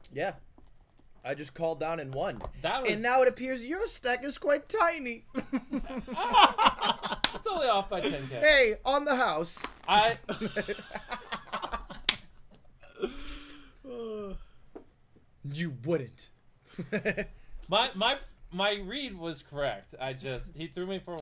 Yeah. I just called down and won. That was... And now it appears your stack is quite tiny. It's only off by 10K. Hey, on the house. You wouldn't. My read was correct. He threw me for